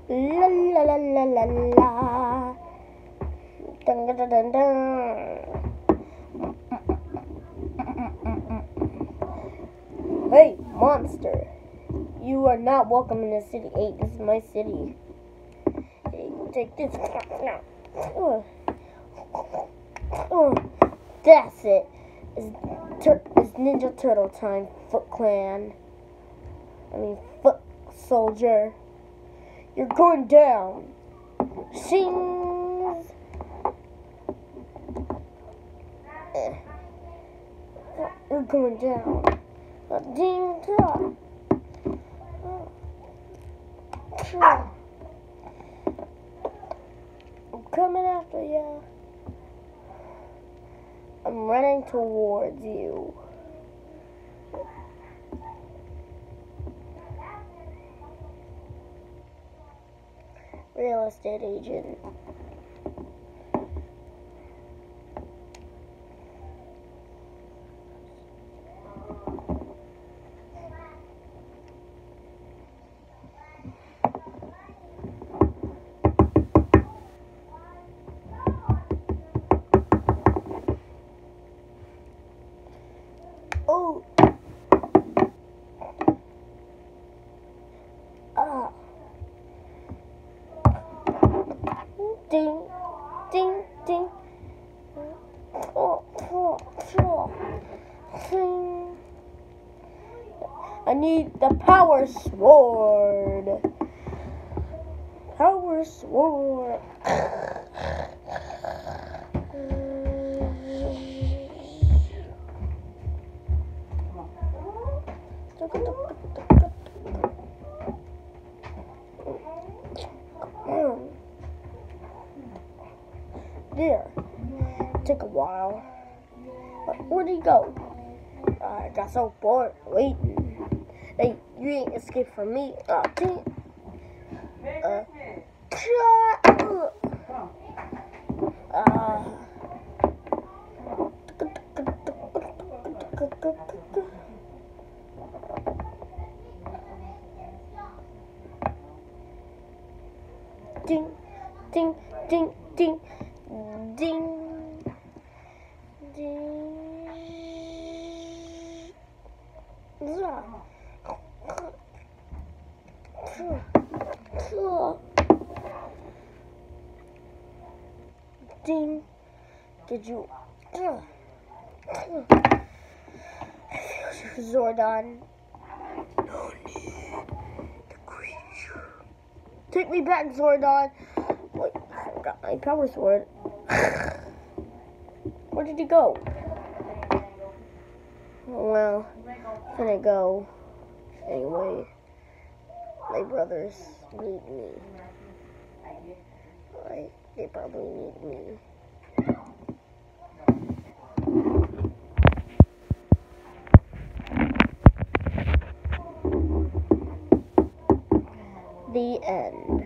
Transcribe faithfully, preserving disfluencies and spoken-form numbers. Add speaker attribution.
Speaker 1: La la la la la la. Dun, dun, dun, dun. Hey, monster. You are not welcome in this city. Hey, this is my city. Hey, take this. Uh, uh, that's it. It's, tur it's Ninja Turtle time, Foot Clan. I mean, Foot Soldier. You're going down. Shing. Eh. You're going down. Ding dong. I'm coming after you. I'm running towards you. Real estate agent. Oh. Ah. Ding, ding, ding. Oh, oh, oh. Ding. I need the power sword. Power sword. There. Took a while. But where'd he go? I got so bored waiting. Hey, you ain't escaped from me. Oh, dang. Uh, uh, ding, ding, ding, ding, ding, ding. Yeah. Ding. Did you? Zordon. No need. The creature. Take me back, Zordon. Wait, I forgot my power sword. Where did he go? Well, I'm gonna go. Anyway, my brothers need me. Right? They probably need me. The end.